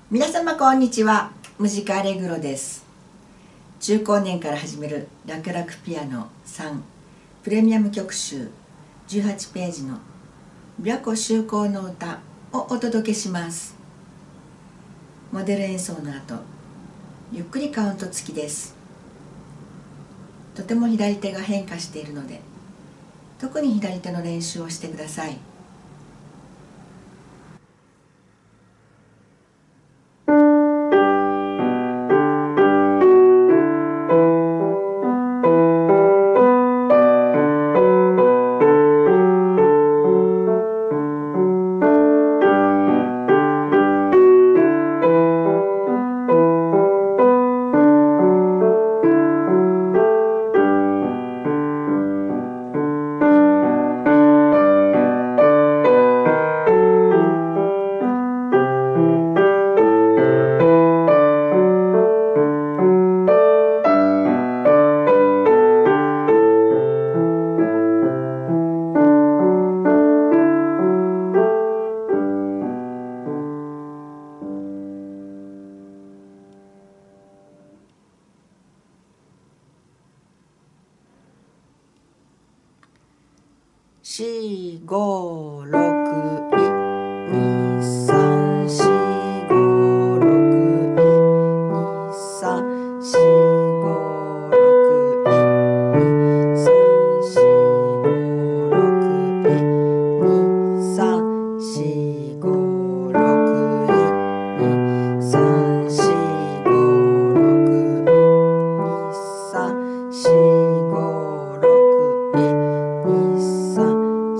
皆様こんにちは。ムジカアレグロです。中高年から始める楽々ピアノ3プレミアム曲集18ページの琵琶湖就航の歌をお届けします。モデル演奏の後、ゆっくりカウント付きです。とても左手が変化しているので、特に左手の練習をしてください。4、5、6、2、3、4、5、6、2、3、4、5、6、2、3、4、5、6、2、3、4、5、6、2、3、4、5、6、2、3、4、5、6、2、3、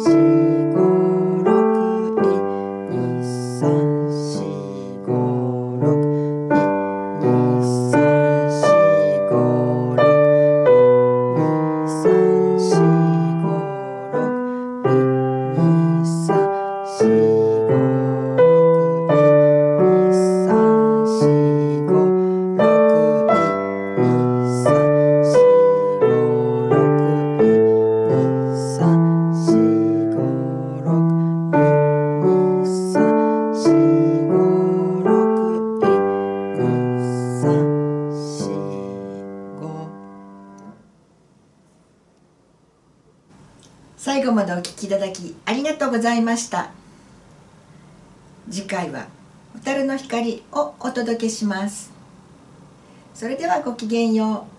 最後までお聴きいただきありがとうございました。次回は蛍の光をお届けします。それではごきげんよう。